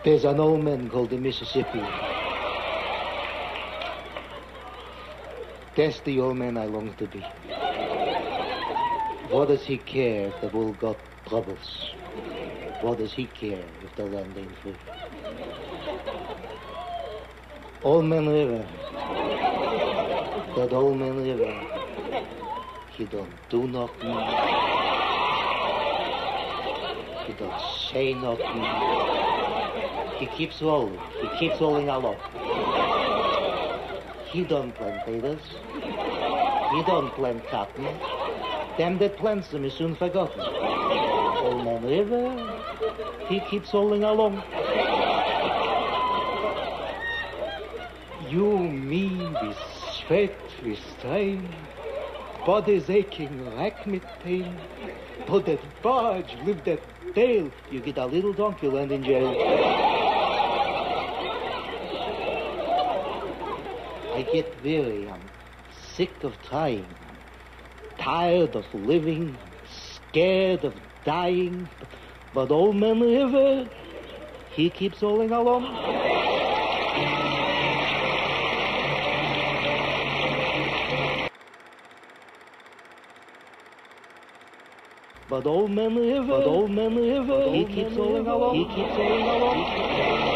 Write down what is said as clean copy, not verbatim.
There's an old man called the Mississippi. That's the old man I long to be. What does he care if the world got troubles? What does he care if the land ain't free? Old Man River. That old man River. He don't do nothing. He don't say nothing. He keeps rolling. He keeps rolling along. He don't plant potatoes. He don't plant cotton. Them that plants them is soon forgotten. Old Man River, he keeps rolling along. You, me, with sweat, with strain, body's aching, rack with pain. But that barge, lift that tail, you get a little drunk, you land in jail. I get weary, I'm sick of trying, tired of living, scared of dying. But Old Man River, he keeps rolling along. But Old Man River, he keeps rolling along. He keeps rolling along.